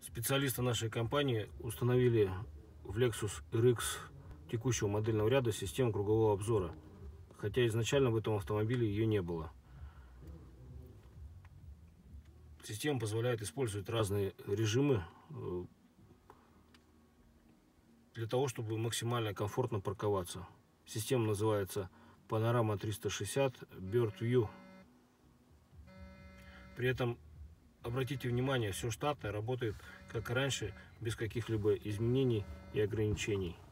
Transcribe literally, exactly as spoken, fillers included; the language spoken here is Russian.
Специалисты нашей компании установили в Lexus эр икс текущего модельного ряда систему кругового обзора, хотя изначально в этом автомобиле ее не было. Система позволяет использовать разные режимы для того, чтобы максимально комфортно парковаться. Система называется Panorama триста шестьдесят Bird View. При этом обратите внимание, все штатное, работает как и раньше, без каких-либо изменений и ограничений.